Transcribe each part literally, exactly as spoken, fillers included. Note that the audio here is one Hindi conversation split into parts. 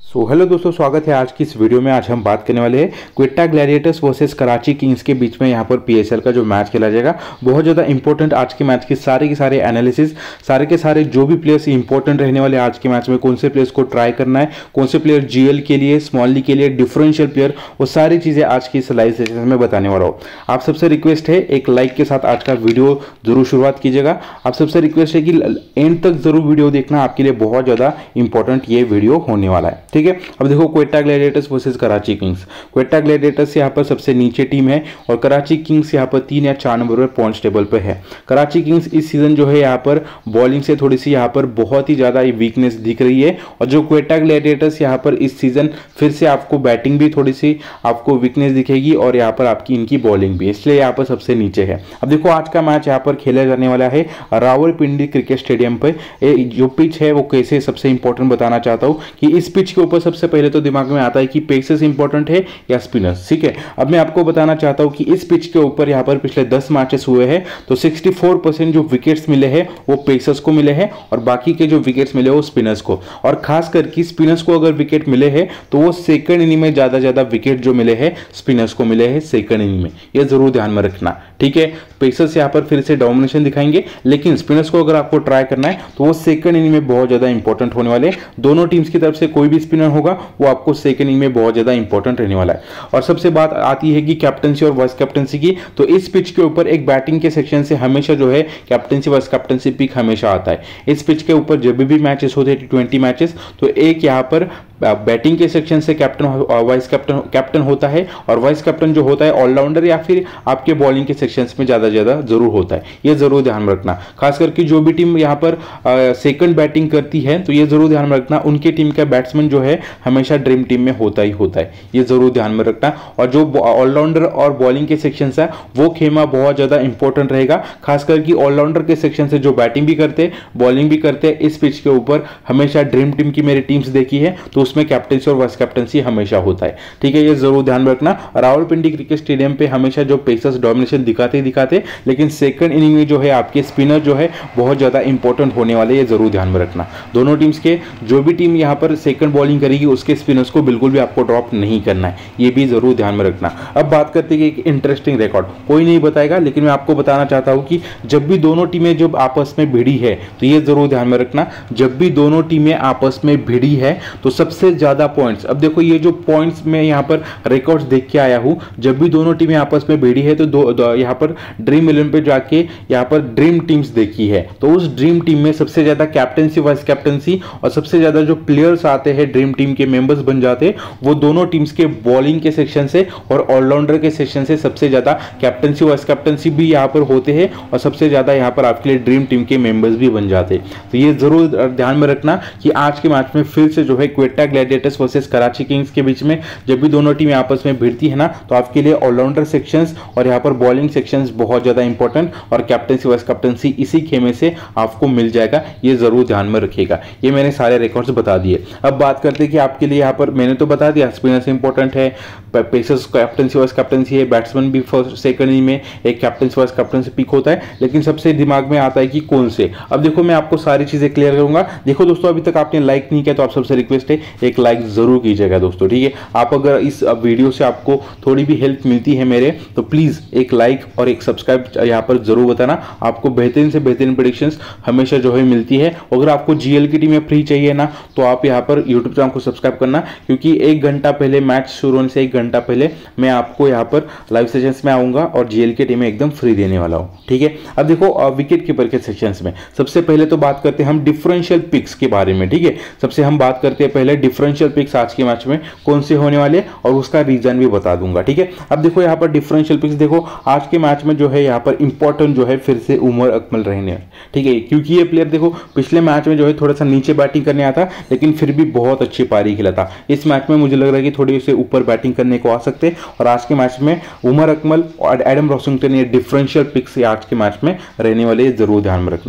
सो हेलो दोस्तों, स्वागत है आज की इस वीडियो में। आज हम बात करने वाले हैं Quetta Gladiators versus Karachi Kings के बीच में यहाँ पर पीएसएल का जो मैच खेला जाएगा। बहुत ज़्यादा इंपॉर्टेंट आज के मैच के सारे के सारे एनालिसिस, सारे के सारे जो भी प्लेयर्स इंपॉर्टेंट रहने वाले आज के मैच में, कौन से प्लेयर्स को ट्राई करना है, कौन से प्लेयर जीएल के लिए, स्मॉल लीग के लिए, डिफरेंशियल प्लेयर, वो सारी चीज़ें आज की इस लाइव सेशन में बताने वाला हूँ। आप सबसे रिक्वेस्ट है एक लाइक के साथ आज का वीडियो जरूर शुरुआत कीजिएगा। आप सबसे रिक्वेस्ट है कि एंड तक जरूर वीडियो देखना, आपके लिए बहुत ज़्यादा इंपॉर्टेंट ये वीडियो होने वाला है। ठीक है, अब देखो Quetta Gladiators versus Karachi Kings. Quetta Gladiators यहाँ पर सबसे नीचे टीम है और कराची किंग्स यहाँ पर तीन या चार नंबर पर पॉइंट्स टेबल पर है। कराची किंग्स इस सीजन जो है यहाँ पर बॉलिंग से थोड़ी सी यहाँ पर बहुत ही ज़्यादा वीकनेस दिख रही है, और जो क्वेटा ग्लैडिएटर्स यहाँ पर इस सीजन फिर से आपको बैटिंग भी थोड़ी सी आपको वीकनेस दिखेगी और यहाँ पर आपकी इनकी बॉलिंग भी, इसलिए यहाँ पर सबसे नीचे है। अब देखो आज का मैच यहाँ पर खेला जाने वाला है रावलपिंडी क्रिकेट स्टेडियम पर। जो पिच है वो कैसे, सबसे इंपॉर्टेंट बताना चाहता हूँ कि इस पिच के ऊपर सबसे पहले तो दिमाग में आता है कि पेसर्स इंपॉर्टेंट है या स्पिनर्स। ठीक है, अब मैं आपको बताना चाहता हूं कि इस पिच के ऊपर यहां पर पिछले दस मैचेस हुए हैं तो चौंसठ परसेंट जो विकेट्स मिले हैं वो पेसर्स को मिले हैं और बाकी के जो विकेट्स मिले वो स्पिनर्स को। और खास करके स्पिनर्स को अगर विकेट मिले हैं तो वो सेकंड इनिंग में ज्यादा ज्यादा विकेट जो मिले हैं स्पिनर्स को मिले हैं सेकंड इनिंग में, ये जरूर ध्यान में रखना। ठीक है, पेसर्स यहां पर फिर से डोमिनेशन दिखाएंगे, लेकिन स्पिनर्स को अगर आपको ट्राई करना है तो वो सेकंड इनिंग में बहुत ज्यादा इंपॉर्टेंट होने वाले। दोनों टीम्स की तरफ से कोई भी स्पिनर होगा वो आपको सेकंड इनिंग में बहुत ज्यादा इंपॉर्टेंट रहने वाला है। और सबसे बात आती है कि कैप्टनसी और वाइस कैप्टनसी की, तो इस पिच के ऊपर एक बैटिंग के सेक्शन से हमेशा जो है कैप्टनसी वाइस कैप्टनसी पिक हमेशा आता है। इस पिच के ऊपर जब भी मैचेस होते हैं टी ट्वेंटी मैचेस, तो एक यहाँ पर बैटिंग के सेक्शन से कैप्टन वाइस कैप्टन कैप्टन होता है, और वाइस कैप्टन जो होता है ऑलराउंडर या फिर आपके बॉलिंग के सेक्शंस में ज्यादा ज्यादा जरूर होता है। ये जरूर ध्यान में रखना, खास करके जो भी टीम यहाँ पर सेकंड बैटिंग करती है तो ये जरूर ध्यान में रखना उनके टीम का बैट्समैन जो है हमेशा ड्रीम टीम में होता ही होता है, ये जरूर ध्यान में रखना। और जो ऑलराउंडर और बॉलिंग के सेक्शन है वो खेमा बहुत ज्यादा इंपॉर्टेंट रहेगा, खास करके ऑलराउंडर के सेक्शन से जो बैटिंग भी करते बॉलिंग भी करते इस पिच के ऊपर हमेशा ड्रीम टीम की मेरी टीम्स देखी है तो उसमें कैप्टनसी और वाइस कैप्टनसी हमेशा होता है। ठीक है, ये जरूर ध्यान में रखना। रावलपिंडी क्रिकेट स्टेडियम पे हमेशा जो पेसर्स डोमिनेशन दिखाते ही दिखाते, लेकिन सेकंड इनिंग में जो है आपके स्पिनर जो है बहुत ज्यादा इंपॉर्टेंट होने वाले, ये जरूर ध्यान में रखना। दोनों टीम्स के जो भी टीम यहाँ पर सेकंड बॉलिंग करेगी उसके स्पिनर्स को बिल्कुल भी आपको ड्रॉप नहीं करना है, ये भी जरूर ध्यान में रखना। अब बात करते हैं एक इंटरेस्टिंग रिकॉर्ड, कोई नहीं बताएगा लेकिन मैं आपको बताना चाहता हूं कि जब भी दोनों टीमें जब आपस में भिड़ी है तो ये जरूर ध्यान में रखना, जब भी दोनों टीमें आपस में भिड़ी है तो सबसे ज्यादा पॉइंट्स, अब देखो ये जो पॉइंट्स में यहाँ पर रिकॉर्ड्स देख के आया हूं, जब भी दोनों टीमें आपस में भिड़ी है तो दो, दो यहाँ पर ड्रीम इलेवन पे जाके यहाँ पर ड्रीम टीम्स देखी है तो उस ड्रीम टीम में सबसे ज्यादा कैप्टनसी वाइस कैप्टनसी और सबसे ज्यादा जो प्लेयर्स आते हैं ड्रीम टीम के मेंबर्स बन जाते हैं वो दोनों टीम्स के बॉलिंग के सेक्शन से और ऑलराउंडर के सेक्शन से सबसे ज्यादा कैप्टनसी वाइस कैप्टनसी भी यहाँ पर होते हैं और सबसे ज्यादा यहाँ पर आपके लिए ड्रीम टीम के मेंबर्स भी बन जाते हैं। तो ये जरूर ध्यान में रखना कि आज के मैच में फिर से जो है Quetta Gladiators versus Karachi Kings के बीच में जब भी दोनों टीमें आपस में भिड़ती है ना तो आपके लिए ऑलराउंडर सेक्शंस और यहाँ पर बॉलिंग सेक्शंस बहुत ज्यादा इंपॉर्टेंट और कैप्टनसी वाइस कैप्टनसी इसी खेमे से आपको मिल जाएगा, ये जरूर ध्यान में रखिएगा। ये मैंने सारे रिकॉर्ड्स बता दिए। अब बात करते हैं कि आपके लिए यहाँ पर मैंने तो बता दिया स्पिनर्स इंपॉर्टेंट है, पेसर्स कैप्टनसी वाइस कैप्टनसी है, बैट्समैन भी फर्स्ट सेकंड इनिंग में एक कैप्टनसी वाइस कैप्टनसी पिक होता है, लेकिन सबसे दिमाग में आता है कि कौन से। अब देखो मैं आपको सारी चीजें क्लियर करूंगा। देखो दोस्तों, अभी तक आपने लाइक नहीं किया तो आप सबसे रिक्वेस्ट है एक लाइक जरूर कीजिएगा दोस्तों। ठीक है, आप अगर इस वीडियो से आपको थोड़ी भी हेल्प मिलती है मेरे तो प्लीज एक लाइक और एक सब्सक्राइब यहाँ पर जरूर बताना, आपको बेहतरीन से बेहतरीन प्रेडिक्शंस हमेशा जो है मिलती है। अगर आपको जीएल की टीम में फ्री चाहिए ना तो आप यहाँ पर यूट्यूब चैनल को सब्सक्राइब करना, क्योंकि एक घंटा पहले मैच शुरू होने से एक घंटा पहले मैं आपको यहाँ पर लाइव सेशंस में आऊंगा और जीएल की टीमें एकदम फ्री देने वाला हूँ। ठीक है, अब देखो विकेट कीपर के सेक्शंस में सबसे पहले तो बात करते हैं हम डिफरेंशियल पिक्स के बारे में। ठीक है, सबसे हम बात करते हैं पहले डिफरेंशियल पिक्स आज के मैच में कौन से होने वाले और उसका रीजन भी बता दूंगा। ठीक है, अब देखो यहाँ पर डिफरेंशियल पिक्स देखो आज के मैच में जो है यहाँ पर इंपॉर्टेंट जो है फिर से उमर अकमल रहने। ठीक है, क्योंकि ये प्लेयर देखो पिछले मैच में जो है थोड़ा सा नीचे बैटिंग करने आता लेकिन फिर भी बहुत अच्छी पारी खेला था। इस मैच में मुझे लग रहा है कि थोड़ी से ऊपर बैटिंग करने को आ सकते और आज के मैच में उमर अकमल और एडम रॉसिंगटन ये डिफरेंशियल पिक्स आज के मैच में रहने वाले, जरूर ध्यान में रखना।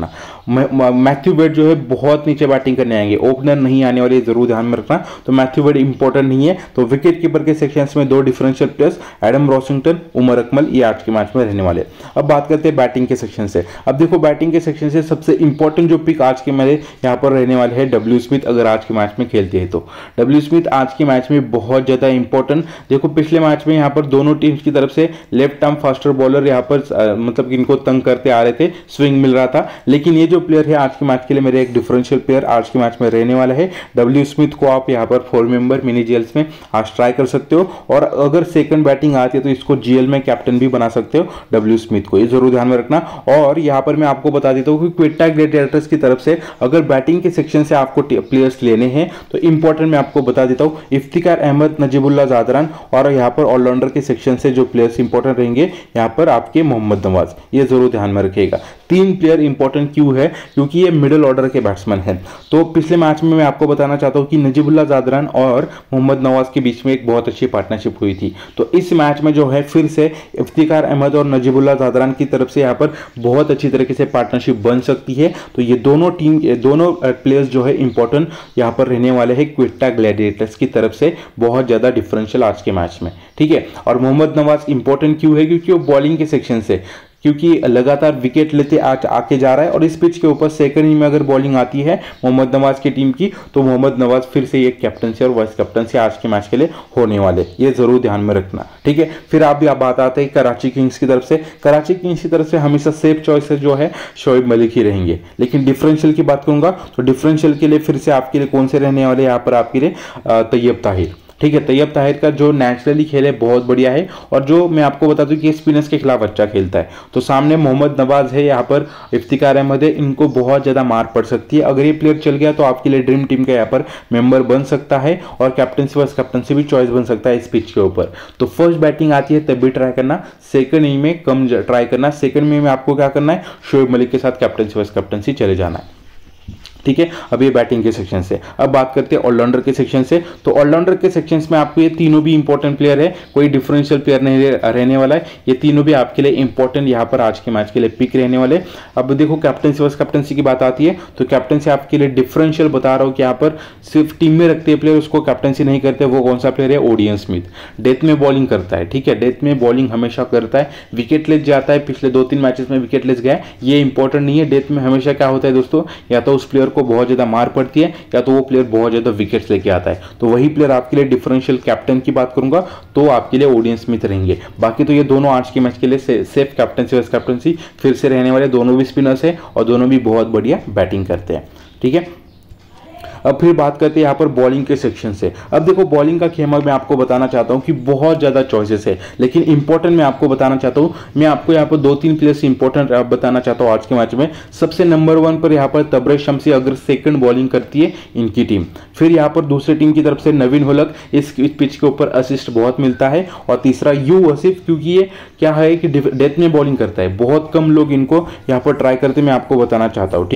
मैथ्यू वेड जो है बहुत नीचे बैटिंग करने आएंगे, ओपनर नहीं आने वाले, जरूर ध्यान में रखना। तो मैथ्यू वेड इंपॉर्टेंट नहीं है। तो विकेट कीपर के सेक्शन में दो differential players Adam Rossington, Umar Akmal, ये आज के मैच में रहने वाले। अब बात करते हैं बैटिंग के सेक्शन से। अब देखो बैटिंग के सेक्शन से सबसे इंपॉर्टेंट जो पिक आज के मेरे यहाँ पर रहने वाले हैं डब्ल्यू स्मिथ, अगर आज के मैच में खेलते हैं तो डब्ल्यू स्मिथ आज के मैच में बहुत ज्यादा इंपॉर्टेंट। देखो पिछले मैच में यहाँ पर दोनों टीम्स की तरफ से लेफ्ट आर्म फास्टर बॉलर यहाँ पर आ, मतलब कि इनको तंग करते आ रहे थे, स्विंग मिल रहा था, लेकिन ये जो प्लेयर है आज के मैच के लिए मेरे एक डिफरेंशियल प्लेयर आज के मैच में रहने वाला है। डब्ल्यू स्मिथ को आप यहाँ पर फोर मेंबर मिनी जीएल्स में आज ट्राई कर सकते हो, और अगर सेकंड बैटिंग आती है तो इसको जीएल में कैप्टन भी बना सकते हो डब्ल्यू स्मिथ को, ये जरूर ध्यान में रखना। और यहाँ पर मैं आपको बता देता हूँ कि क्वेटा ग्लैडिएटर्स की तरफ से अगर बैटिंग के सेक्शन से आपको प्लेयर्स लेने हैं तो इंपॉर्टेंट मैं आपको बता देता हूँ इफ्तिकार अहमद, नजीबुल्लाह जादरान, और यहाँ पर ऑलराउंडर के सेक्शन से जो प्लेयर्स इंपॉर्टेंट रहेंगे यहाँ पर आपके मोहम्मद नवाज, ये जरूर ध्यान में रखिएगा। तीन प्लेयर इंपॉर्टेंट क्यों है? क्योंकि ये मिडिल ऑर्डर के बैट्समैन हैं। तो पिछले मैच में मैं आपको बताना चाहता हूं कि नजीबुल्लाह जादरान और मोहम्मद नवाज के बीच में एक बहुत अच्छी पार्टनरशिप हुई थी। तो इस मैच में जो है फिर से इफ्तिकार अहमद और नजीबुल्लाह जादरान की तरफ से यहाँ पर बहुत अच्छी तरीके से पार्टनरशिप बन सकती है। तो ये दोनों टीम दोनों प्लेयर्स जो है इंपॉर्टेंट यहाँ पर रहने वाले हैं क्वेटा ग्लैडिएटर्स की तरफ से, बहुत ज्यादा डिफरेंशियल आज के मैच में, ठीक है। और मोहम्मद नवाज इंपॉर्टेंट क्यों है? क्योंकि वो बॉलिंग के सेक्शन से, क्योंकि लगातार विकेट लेते आज आके जा रहा है, और इस पिच के ऊपर सेकंड इनिंग में अगर बॉलिंग आती है मोहम्मद नवाज की टीम की तो मोहम्मद नवाज फिर से एक कैप्टनसी और वाइस कैप्टनसी आज के मैच के लिए होने वाले, ये जरूर ध्यान में रखना, ठीक है। फिर आप भी आप बात आते हैं कराची किंग्स की तरफ से। कराची किंग्स की तरफ से हमेशा सेफ चॉइस जो है शोएब मलिक ही रहेंगे, लेकिन डिफरेंशियल की बात करूंगा तो डिफरेंशियल के लिए फिर से आपके लिए कौन से रहने वाले यहाँ पर आपके लिए तैयब ताहिर, ठीक है। तैयब ताहिर का जो नेचुरली खेल है बहुत बढ़िया है, और जो मैं आपको बता दूं कि स्पिनर्स के खिलाफ अच्छा खेलता है। तो सामने मोहम्मद नवाज है, यहाँ पर इफ्तिकार अहमद है, इनको बहुत ज्यादा मार पड़ सकती है। अगर ये प्लेयर चल गया तो आपके लिए ड्रीम टीम का यहाँ पर मेंबर बन सकता है, और कैप्टनसी वाइस कैप्टनसी भी चॉइस बन सकता है इस पिच के ऊपर। तो फर्स्ट बैटिंग आती है तब भी ट्राई करना, सेकंड इनिंग में कम ट्राई करना। सेकंड इनिंग में आपको क्या करना है, शोएब मलिक के साथ कैप्टनसी वाइस कैप्टनसी चले जाना है, ठीक है। अब ये बैटिंग के सेक्शन से। अब बात करते हैं ऑलराउंडर के सेक्शन से। तो ऑलराउंडर के सेक्शन में आपको ये तीनों भी इंपॉर्टेंट प्लेयर है, कोई डिफरेंशियल प्लेयर नहीं रहने वाला है, ये तीनों भी आपके लिए इंपॉर्टेंट यहाँ पर आज के मैच के लिए पिक रहने वाले। अब देखो कैप्टनसी वाइस कैप्टनसी की बात आती है तो कैप्टनसी आपके लिए डिफरेंशियल बता रहा हूँ कि यहाँ पर सिर्फ टीम में रखते हैं प्लेयर, उसको कैप्टनसी नहीं करते। वो कौन सा प्लेयर है? Odean Smith. डेथ में बॉलिंग करता है, ठीक है, डेथ में बॉलिंग हमेशा करता है, विकेट लेस जाता है, पिछले दो तीन मैचेस में विकेट लेस गया, ये इंपॉर्टेंट नहीं है। डेथ में हमेशा क्या होता है दोस्तों, या तो उस प्लेयर को बहुत ज्यादा मार पड़ती है या तो वो प्लेयर बहुत ज्यादा विकेट्स लेके आता है। तो वही प्लेयर आपके लिए डिफरेंशियल कैप्टन की बात करूंगा तो आपके लिए ओडियन स्मिथ रहेंगे। बाकी तो ये दोनों आज के मैच के लिए से, सेफ कैप्टनसी वाइस कैप्टनसी फिर से रहने वाले, दोनों भी स्पिनर्स है और दोनों भी बहुत बढ़िया बैटिंग करते हैं, ठीक है। अब फिर बात करते हैं यहाँ पर बॉलिंग के सेक्शन से। अब देखो बॉलिंग का खेमा मैं आपको बताना चाहता हूँ कि बहुत ज़्यादा चॉइसेस है, लेकिन इंपॉर्टेंट मैं आपको बताना चाहता हूँ, मैं आपको यहाँ पर दो तीन प्लेयर्स इंपॉर्टेंट बताना चाहता हूँ आज के मैच में। सबसे नंबर वन पर यहाँ पर तबरेज शम्सी अगर सेकंड बॉलिंग करती है इनकी टीम। फिर यहाँ पर दूसरी टीम की तरफ से नवीन हुलक, इस पिच के ऊपर असिस्ट बहुत मिलता है। और तीसरा यू वसीफ, क्योंकि ये क्या है कि डेथ में बॉलिंग करता है, बहुत कम लोग इनको यहाँ पर ट्राई करते, मैं आपको बताना चाहता हूँ।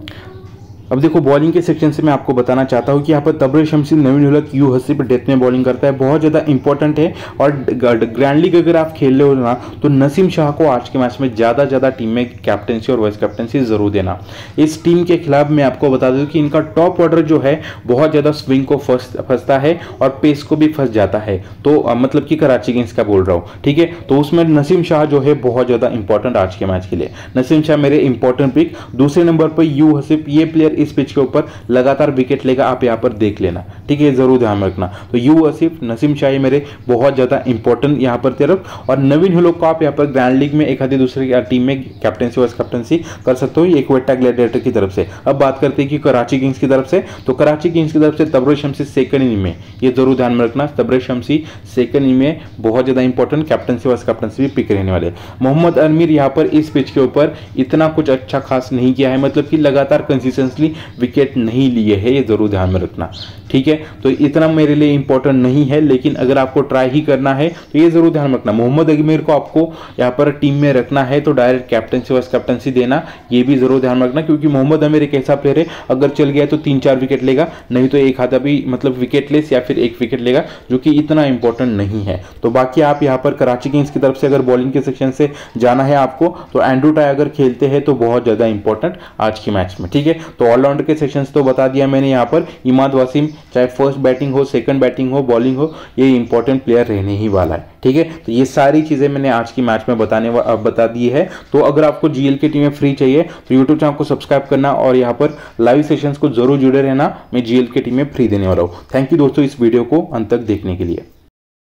अब देखो बॉलिंग के सेक्शन से मैं आपको बताना चाहता हूं कि यहाँ पर तबरेज शम्सी, नवीन हुलक, यू हसीब डेथ में बॉलिंग करता है, बहुत ज़्यादा इंपॉर्टेंट है। और ग्रैंड लीग अगर आप खेल रहे हो ना तो नसीम शाह को आज के मैच में ज़्यादा ज़्यादा टीम में कैप्टनसी और वाइस कैप्टनसी जरूर देना। इस टीम के खिलाफ मैं आपको बता दूं कि इनका टॉप ऑर्डर जो है बहुत ज़्यादा स्विंग को फंसता है और पेस को भी फंस जाता है। तो आ, मतलब कि कराची किंग्स का बोल रहा हूँ, ठीक है। तो उसमें नसीम शाह जो है बहुत ज़्यादा इंपॉर्टेंट आज के मैच के लिए। नसीम शाह मेरे इंपॉर्टेंट पिक। दूसरे नंबर पर यू हसीब, ये प्लेयर इस पिच के ऊपर लगातार विकेट लेगा, आप यहाँ पर देख लेना, ठीक है, जरूर ध्यान रखना। तो यू हसीब, नसीम शाही मेरे बहुत ज्यादा इंपॉर्टेंट यहाँ पर तरफ। और नवीन हुलक को आप यहाँ पर ग्रैंड लीग में एक आधी दूसरी टीम में कैप्टनसी वाइस कैप्टनसी कर सकते हो, ये क्वेटा ग्लैडिएटर की तरफ से। अब बात करते हैं कि कराची किंग्स की तरफ से। तो कराची किंग्स की तरफ से तबरेज शम्सी सेकंड इनिंग में, ये जरूर ध्यान में रखना, तबरेज शम्सी सेकंड इनिंग में बहुत ज्यादा इंपॉर्टेंट कैप्टनसी वाइस कैप्टनसी भी पिक रहने वाले। मोहम्मद अमीर यहाँ पर इस पिच के ऊपर इतना कुछ अच्छा खास नहीं किया है, मतलब कि लगातार कंसिस्टेंटली विकेट नहीं लिए है, ये जरूर ध्यान में रखना। ठीक है। तो इतना मेरे लिए इंपॉर्टेंट नहीं है, लेकिन अगर आपको ट्राई ही करना है तो ये जरूर ध्यान रखना, मोहम्मद अजमेर को आपको यहाँ पर टीम में रखना है तो डायरेक्ट कैप्टनसी वाइस कैप्टनसी देना, ये भी जरूर ध्यान रखना, क्योंकि मोहम्मद अजमेर एक ऐसा प्लेयर है अगर चल गया तो तीन चार विकेट लेगा, नहीं तो एक आधा भी मतलब विकेट लेस या फिर एक विकेट लेगा, जो कि इतना इंपॉर्टेंट नहीं है। तो बाकी आप यहाँ पर कराची किंग्स की तरफ से अगर बॉलिंग के सेक्शन से जाना है आपको तो एंड्रू टाई अगर खेलते हैं तो बहुत ज्यादा इंपॉर्टेंट आज की मैच में, ठीक है। तो ऑलराउंडर के सेक्शन तो बता दिया मैंने यहाँ पर, इमाद वासिम चाहे फर्स्ट बैटिंग हो, सेकंड बैटिंग हो, बॉलिंग हो, ये इंपॉर्टेंट प्लेयर रहने ही वाला है, ठीक है। तो ये सारी चीजें मैंने आज की मैच में बताने बता दी है। तो अगर आपको जीएल की टीमें फ्री चाहिए तो यूट्यूब चैनल को सब्सक्राइब करना और यहाँ पर लाइव सेशंस को जरूर जुड़े रहना, मैं जीएल की टीमें फ्री देने वाला हूँ। थैंक यू दोस्तों इस वीडियो को अंत तक देखने के लिए।